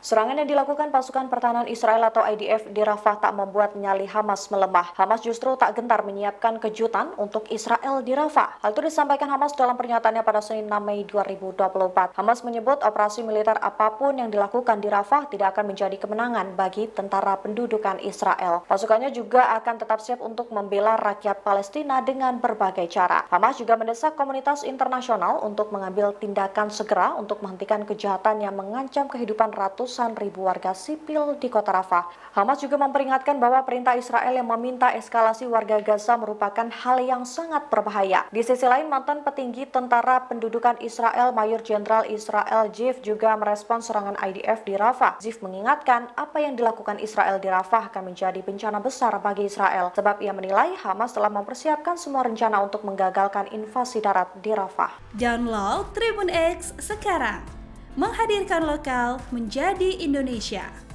Serangan yang dilakukan pasukan pertahanan Israel atau IDF di Rafah tak membuat nyali Hamas melemah. Hamas justru tak gentar menyiapkan kejutan untuk Israel di Rafah. Hal itu disampaikan Hamas dalam pernyataannya pada Senin 6 Mei 2024. Hamas menyebut operasi militer apapun yang dilakukan di Rafah tidak akan menjadi kemenangan bagi tentara pendudukan Israel. Pasukannya juga akan tetap siap untuk membela rakyat Palestina dengan berbagai cara. Hamas juga mendesak komunitas internasional untuk mengambil tindakan segera untuk menghentikan kejahatan yang mengancam kehidupan ratusan ribu warga sipil di kota Rafah. Hamas juga memperingatkan bahwa perintah Israel yang meminta eskalasi warga Gaza merupakan hal yang sangat berbahaya. Di sisi lain, mantan petinggi tentara pendudukan Israel, Mayor Jenderal Israel Ziv juga merespons serangan IDF di Rafah. Ziv mengingatkan apa yang dilakukan Israel di Rafah akan menjadi bencana besar bagi Israel, sebab ia menilai Hamas telah mempersiapkan semua rencana untuk menggagalkan invasi darat di Rafah. Download Tribun X sekarang, menghadirkan lokal menjadi Indonesia.